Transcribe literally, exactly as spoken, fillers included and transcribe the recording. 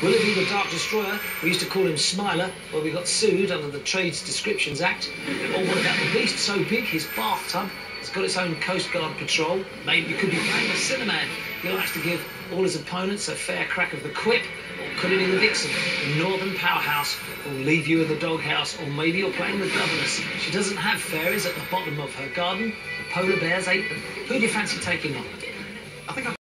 Willoughby the Dark Destroyer, we used to call him Smiler, where we got sued under the Trades Descriptions Act. Or what about the beast so big his bathtub has got its own Coast Guard patrol? Maybe you could be playing a Cinnamon. You'll have to give all his opponents a fair crack of the whip, or Cunning the Vixen, the Northern Powerhouse, or leave you in the doghouse, or maybe you're playing the Governess. She doesn't have fairies at the bottom of her garden. The polar bears ate them. Who do you fancy taking on? I think I